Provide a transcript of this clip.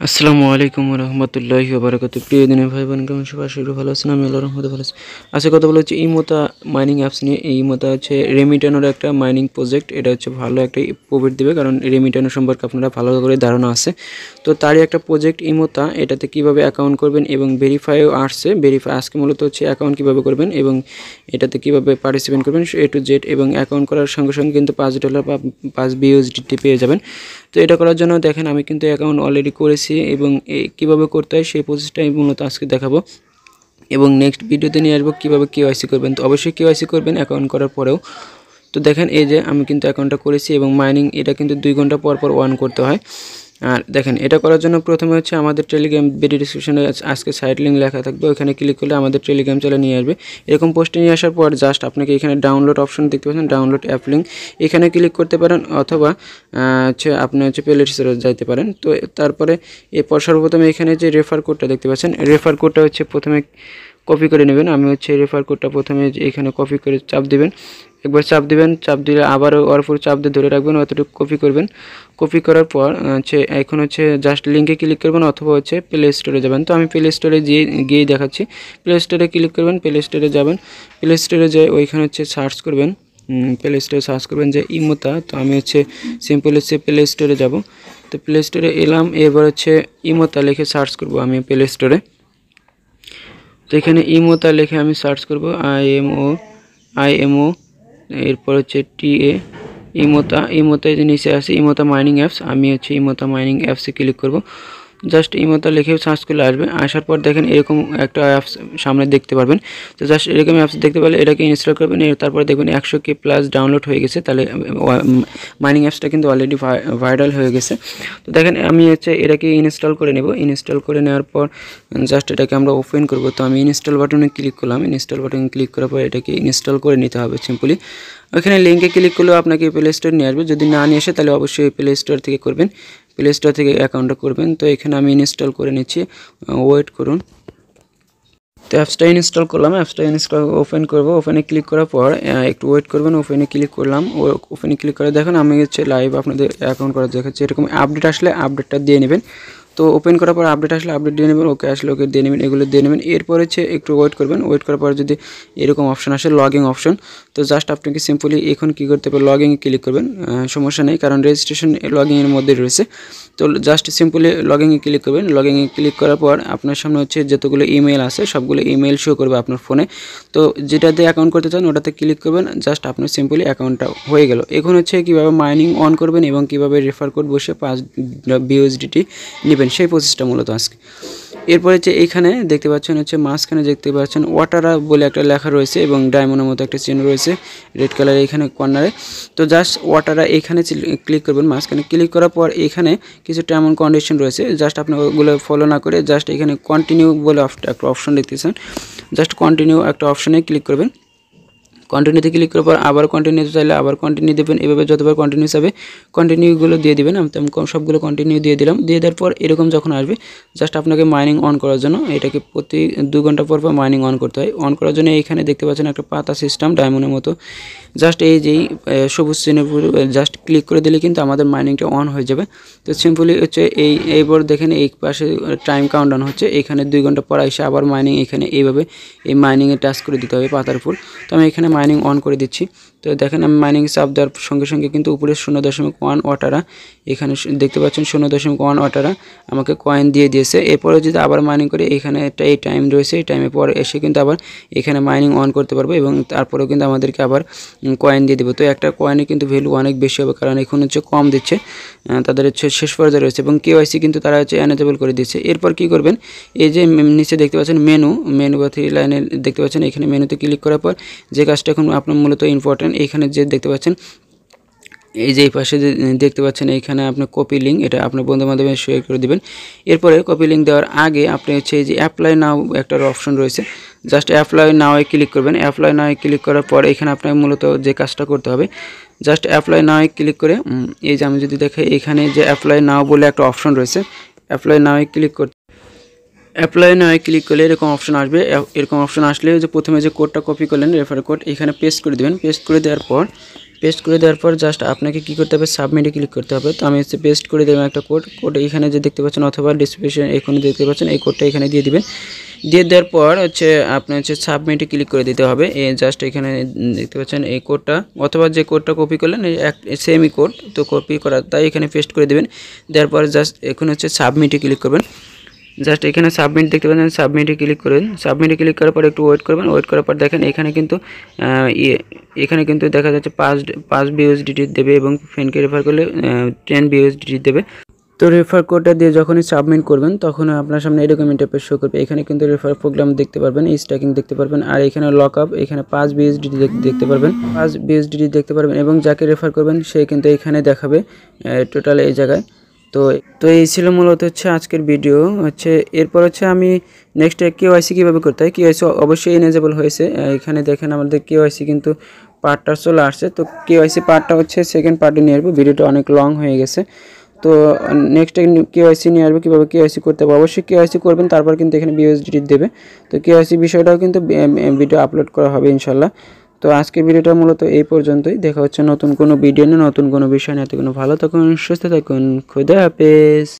আসসালামু আলাইকুম রহমতুল্লাহি ওবারাকাতু। প্রিয় দিনের ভাই বোন, কেমন সবাই আশা করি ভালো আছেন। আমি আল্লাহর রহমতে ভালো আছি। আজকে কথা বলা হচ্ছে ইমোতা মাইনিং অ্যাপস নিয়ে। এই ইমোতা হচ্ছে রেমিটানোর একটা মাইনিং প্রজেক্ট। এটা হচ্ছে ভালো একটা প্রফিট দেবে, কারণ রেমিটানো সম্পর্কে আপনারা ভালো করে ধারণা আছে। তো তারই একটা প্রজেক্ট ইমোতা। এটাতে কিভাবে অ্যাকাউন্ট করবেন এবং ভেরিফাইও আসছে। ভেরিফাই আজকে মূলত হচ্ছে অ্যাকাউন্ট কীভাবে করবেন এবং এটাতে কীভাবে পার্টিসিপেট করবেন এ টু জেড, এবং অ্যাকাউন্ট করার সঙ্গে সঙ্গে কিন্তু $5 বা 5 BUSD পেয়ে যাবেন। তো এটা করার জন্য দেখেন আমি কিন্তু অ্যাকাউন্ট অলরেডি করেছি এবং কীভাবে করতে হয় সেই প্রসেসটাই মূলত আজকে দেখাবো, এবং নেক্সট ভিডিওতে নিয়ে আসবো কীভাবে KYC করবেন। তো অবশ্যই KYC করবেন অ্যাকাউন্ট করার পরেও। তো দেখেন এই যে আমি কিন্তু অ্যাকাউন্টটা করেছি এবং মাইনিং এটা কিন্তু 2 ঘন্টা পর পর অন করতে হয়। আর দেখেন এটা করার জন্য প্রথমে হচ্ছে আমাদের টেলিগ্রাম ভিডিও ডিসক্রিপশনে আজকে সাইট লিঙ্ক লেখা থাকবে, ওখানে ক্লিক করলে আমাদের টেলিগ্রাম চ্যানেলে নিয়ে আসবে। এরকম পোস্টে নিয়ে আসার পর জাস্ট আপনাকে এখানে ডাউনলোড অপশন দেখতে পাচ্ছেন, ডাউনলোড অ্যাপ লিঙ্ক, এখানে ক্লিক করতে পারেন, অথবা হচ্ছে আপনি হচ্ছে প্লে স্টোরে যাইতে পারেন। তো তারপরে এরপর সর্বপ্রথম এখানে যে রেফার কোডটা দেখতে পাচ্ছেন, রেফার কোডটা হচ্ছে প্রথমে কপি করে নেবেন। আমি হচ্ছে রেফার কোডটা প্রথমে এখানে কপি করে চাপ দিবেন, একবার চাপ দিবেন, চাপ দিলে আবারও ওর উপর চাপ দিয়ে ধরে রাখবেন, অতটুকু কপি করবেন। কপি করার পর হচ্ছে এখন হচ্ছে জাস্ট লিঙ্কে ক্লিক করবেন, অথবা হচ্ছে প্লে স্টোরে যাবেন। তো আমি প্লে স্টোরে গিয়ে দেখাচ্ছি। প্লে স্টোরে ক্লিক করবেন, প্লে স্টোরে যাবেন, প্লে স্টোরে যেয়ে ওইখানে হচ্ছে সার্চ করবেন, প্লে স্টোরে সার্চ করবেন যে ইমোতা। তো আমি হচ্ছে সিম্পল হচ্ছে প্লে স্টোরে যাব। তো প্লে স্টোরে এলাম, এবার হচ্ছে ইমোতা লিখে সার্চ করব আমি প্লে স্টোরে। তো এখানে ইমোতা লিখে আমি সার্চ করব, IMO, এরপর হচ্ছে TA, ইমোতা যে নিচে আছে ইমোতা মাইনিং অ্যাপস। আমি হচ্ছে ইমোতা মাইনিং অ্যাপসে ক্লিক করব। জাস্ট ইমোতা লিখে সার্চ করলে আসবে। আসার পর দেখেন এরকম একটা অ্যাপস সামনে দেখতে পারবেন। তো জাস্ট এরকম অ্যাপস দেখতে পেলে এটাকে ইনস্টল করবেন। তারপরে দেখবেন 100K প্লাস ডাউনলোড হয়ে গেছে। তাহলে মাইনিং অ্যাপসটা কিন্তু অলরেডি ভাইরাল হয়ে গেছে। তো দেখেন আমি হচ্ছে এটাকে ইনস্টল করে নেব। ইনস্টল করে নেওয়ার পর জাস্ট এটাকে আমরা ওপেন করব। তো আমি ইনস্টল বাটনে ক্লিক করলাম। ইনস্টল বাটনে ক্লিক করার পর এটাকে ইনস্টল করে নিতে হবে সিম্পলি। ওইখানে লিঙ্কে ক্লিক করলেও আপনাকে প্লে স্টোর নিয়ে আসবে। যদি না নিয়ে আসে তাহলে অবশ্যই প্লে স্টোর থেকে করবেন, প্লে স্টোর থেকে অ্যাকাউন্টটা করবেন। তো এখানে আমি ইনস্টল করে নিচ্ছি, ওয়েট করুন। তো অ্যাপসটা ইনস্টল করলাম, অ্যাপসটা ইনস্টল ওপেন করব। ওপেনে ক্লিক করার পর একটু ওয়েট করবেন। ওপেনে ক্লিক করলাম, ওপেনে ক্লিক করে দেখুন আমি হচ্ছে লাইভ আপনাদের অ্যাকাউন্ট করা দেখাচ্ছি। এরকম আপডেট আসলে আপডেটটা দিয়ে নেবেন। তো ওপেন করার পর আপডেট আসলে আপডেট দিয়ে নেবেন, ওকে আসলে ওকে দিয়ে নেবেন, এগুলো দিয়ে নেবেন। এরপর হচ্ছে একটু ওয়েট করবেন। ওয়েট করার পর যদি এরকম অপশন আসে লগইন অপশন, তো জাস্ট আপনাকে সিম্পলি এখন কী করতে হবে, লগইনে ক্লিক করবেন। সমস্যা নেই, কারণ রেজিস্ট্রেশন লগইনের মধ্যে রয়েছে। তো জাস্ট সিম্পলি লগইনে ক্লিক করবেন। লগইনে ক্লিক করার পর আপনার সামনে হচ্ছে যতগুলো ইমেল আছে সবগুলো ইমেল শো করবে আপনার ফোনে। তো যেটাতে অ্যাকাউন্ট করতে চান ওটাতে ক্লিক করবেন, জাস্ট আপনার সিম্পলি অ্যাকাউন্টটা হয়ে গেল। এখন হচ্ছে কীভাবে মাইনিং অন করবেন এবং কীভাবে রেফার কোড বসে 5 BUSD নেবেন সেই প্রসেসটা মূলত আজকে। এরপর হচ্ছে এইখানে দেখতে পাচ্ছেন হচ্ছে মাঝখানে দেখতে পাচ্ছেন ওয়াটারা বলে একটা লেখা রয়েছে এবং ডায়মন্ডের মতো একটা চিহ্ন রয়েছে রেড কালার এইখানে কর্নারে। তো জাস্ট ওয়াটারা এইখানে ক্লিক করবেন। মাঝখানে ক্লিক করার পর এখানে কিছু টার্ম এন্ড কন্ডিশন রয়েছে, জাস্ট আপনি ওগুলো ফলো না করে জাস্ট এখানে কন্টিনিউ বলে একটা অপশন দেখতেছেন, জাস্ট কন্টিনিউ একটা অপশনে ক্লিক করবেন। কন্টিনিউতে ক্লিক করার পর আবার কন্টিনিউ চাইলে আবার কন্টিনিউ দেবেন। এভাবে যতবার কন্টিনিউ হবে কন্টিনিউগুলো দিয়ে দেবেন। আমি সবগুলো কন্টিনিউ দিয়ে দিলাম। দিয়ে দেওয়ার পর এরকম যখন আসবে জাস্ট আপনাকে মাইনিং অন করার জন্য এটাকে প্রতি 2 ঘন্টা পর পর মাইনিং অন করতে হয়। অন করার জন্য এইখানে দেখতে পাচ্ছেন একটা পাতা সিস্টেম ডায়মন্ডের মতো, জাস্ট এই যেই সবুজ চিহ্নের উপর জাস্ট ক্লিক করে দিলে কিন্তু আমাদের মাইনিংটা অন হয়ে যাবে। তো সিম্পলি হচ্ছে এইবার দেখেন এই পাশে টাইম কাউন্টডাউন হচ্ছে, এখানে 2 ঘন্টা পর এসে আবার মাইনিং এখানে এইভাবে এই মাইনিংয়ে টাচ করে দিতে হবে পাতার উপর। তো আমি এখানে মাইনিং অন করে দিচ্ছি। তো দেখেন আমি মাইনিং চাপ দেওয়ার সঙ্গে সঙ্গে কিন্তু উপরে 0.1 ওয়াটারা এখানে দেখতে পাচ্ছেন 0.1 ওয়াটারা আমাকে কয়েন দিয়ে দিয়েছে। এরপরে যদি আবার মাইনিং করে এখানে একটা এই টাইম রয়েছে, এই টাইমের পর এসে কিন্তু আবার এখানে মাইনিং অন করতে পারবো এবং তারপরেও কিন্তু আমাদেরকে আবার কয়েন দিয়ে দেবো। তো একটা কয়েনে কিন্তু ভ্যালু অনেক বেশি হবে, কারণ এখন হচ্ছে কম দিচ্ছে, তাদের হচ্ছে শেষ পর্যায়ে রয়েছে এবং KYC কিন্তু তারা হচ্ছে এনেবল করে দিচ্ছে। এরপর কি করবেন, এই যে নিচে দেখতে পাচ্ছেন মেনু বা 3 লাইনে দেখতে পাচ্ছেন, এখানে মেনুতে ক্লিক করার পর যে কাজটা এখন আপনার মূলত ইম্পর্টেন্ট, এখানে যে দেখতে পাচ্ছেন এই যে এই পাশে যে দেখতে পাচ্ছেন এইখানে আপনার কপি লিঙ্ক, এটা আপনার বন্ধু বান্ধবের শেয়ার করে দিবেন। এরপরে কপি লিঙ্ক দেওয়ার আগে আপনি হচ্ছে এই যে অ্যাপ্লাই নাও একটা অপশন রয়েছে, জাস্ট অ্যাপ্লাই নাওয়ে ক্লিক করবেন। অ্যাপ্লাই নাওয়ে ক্লিক করার পর এখানে আপনার মূলত যে কাজটা করতে হবে, জাস্ট অ্যাপ্লাই নাওয়ে ক্লিক করে এই যে আমি যদি দেখাই এখানে যে অ্যাপ্লাই নাও বলে একটা অপশন রয়েছে, অ্যাপ্লাই নাওয়ে ক্লিক করতে অ্যাপ্লাই নাওয়ে ক্লিক করলে এরকম অপশন আসবে। এরকম অপশন আসলে যে প্রথমে যে কোডটা কপি করলেন রেফার কোড এখানে পেস্ট করে দেবেন। পেস্ট করে দেওয়ার পর পেস্ট করে দেওয়ার পর জাস্ট আপনাকে কি করতে হবে, সাবমিটে ক্লিক করতে হবে। তো আমি হচ্ছে পেস্ট করে দেবো একটা কোড এখানে যে দেখতে পাচ্ছেন, অথবা ডিসক্রিপশন এখানে দেখতে পাচ্ছেন, এই কোডটা এখানে দিয়ে দিবেন। দিয়ে দেওয়ার পর হচ্ছে আপনি হচ্ছে সাবমিটে ক্লিক করে দিতে হবে। জাস্ট এখানে দেখতে পাচ্ছেন এই কোডটা, অথবা যে কোডটা কপি করলেন এই সেমই কোড, তো কপি করা তাই এখানে পেস্ট করে দেবেন। দেওয়ার পর জাস্ট এখন হচ্ছে সাবমিটে ক্লিক করবেন। জাস্ট এখানে সাবমিট দেখতে পাচ্ছেন, সাবমিটে ক্লিক করবেন। সাবমিটে ক্লিক করার পর একটু ওয়েট করবেন। ওয়েট করার পর দেখেন এখানে কিন্তু দেখা যাচ্ছে 5 বিউএসডিটি দেবে, এবং ফ্রেন্ডকে রেফার করলে 10 বিউএসডিটি দেবে। তো রেফার কোডটা দিয়ে যখনই সাবমিট করবেন তখন আপনার সামনে এরকম ইন্টারফেস শো করবে। এখানে কিন্তু রেফার প্রোগ্রাম দেখতে পারবেন, স্ট্যাকিং দেখতে পারবেন, আর এখানে লক আপ, এখানে 5 বিউএসডিটি দেখতে পারবেন, 5 বিউএসডিটি দেখতে পারবেন, এবং যাকে রেফার করবেন সে কিন্তু এখানে দেখাবে টোটাল এই জায়গায়। তো এই ছিল মূলত হচ্ছে আজকের ভিডিও হচ্ছে। এরপর হচ্ছে আমি নেক্সট কেওয়াইসি কীভাবে করতে হয়, কেওয়াইসি অবশ্যই এনেজেবল হয়েছে। এখানে দেখেন আমাদের কেওয়াইসি কিন্তু পার্টটা চলে আসছে। তো কেওয়াইসি পার্টটা হচ্ছে সেকেন্ড পার্টে নিয়ে আসবো, ভিডিওটা অনেক লং হয়ে গেছে। তো নেক্সট কেওয়াইসি নিয়ে আসবো, কীভাবে কেওয়াইসি করতে হবে, অবশ্যই কেওয়াইসি করবেন, তারপর কিন্তু এখানে বিউএসডি দেবে। তো কেওয়াইসি বিষয়টাও কিন্তু ভিডিও আপলোড করা হবে ইনশাল্লাহ। তো আজকের ভিডিওটা মূলত এই পর্যন্তই। দেখা হচ্ছে নতুন কোনো ভিডিও নিয়ে, নতুন কোনো বিষয় নিয়ে। কোনো ভালো থাকুন, সুস্থ থাকুন, খুদা হাফেজ।